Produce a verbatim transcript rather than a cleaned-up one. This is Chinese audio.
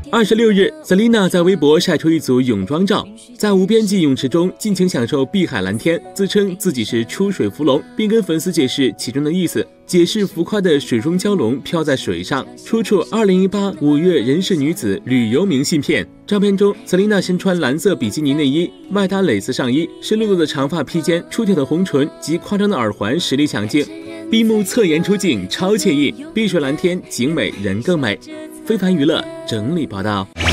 二十六日 ，Selina 在微博晒出一组泳装照，在无边际泳池中尽情享受碧海蓝天，自称自己是出水芙蓉，并跟粉丝解释其中的意思。解释浮夸的水中蛟龙飘在水上，出处二零一八五月人世女子旅游明信片。照片中 ，Selina 身穿蓝色比基尼内衣，外搭蕾丝上衣，湿漉漉的长发披肩，出挑的红唇及夸张的耳环，实力强劲。闭目侧颜出镜，超惬意，碧水蓝天，景美人更美。非凡娱乐整理报道。